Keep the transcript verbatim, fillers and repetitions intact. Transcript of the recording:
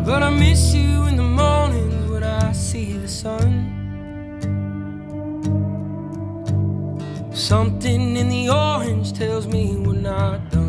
But I miss you in the mornings when I see the sun. Something in the orange tells me we're not done.